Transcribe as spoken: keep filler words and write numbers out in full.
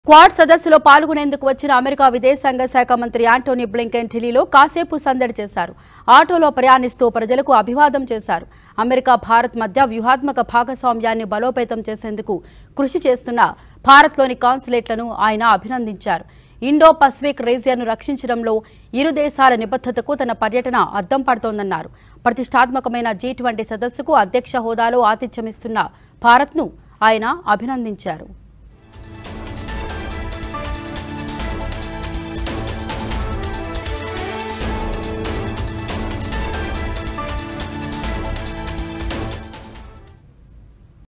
Quad సదస్సులో పాల్గొనేందుకు వచ్చిన అమెరికా విదేశాంగ శాఖ మంత్రి యాంటోనీ బ్లింకెన్ ఢిల్లీలో కాసేపు సందడి చేశారు. ఆటోలో ప్రయాణిస్తూ ప్రజలకు అభివాదం చేశారు. అమెరికా భారత్ మధ్య వ్యూహాత్మక భాగస్వామ్యాన్ని బలోపేతం చేసేందుకు కృషి చేస్తున్న భారత్లోని కాన్సులేట్లను ఆయన అభినందించారు. ఇండో పసిఫిక్ రీజియన్ను రక్షించడంలో ఇరు దేశాల నిబద్ధతకు తన పర్యటన అద్దం పడుతోందన్నారు. ప్రతిష్టాత్మకమైన జీ ట్వంటీ సదస్సుకు అధ్యక్ష హోదాలో ఆతిథ్యమిస్తున్న భారత్ను ఆయన అభినందించారు.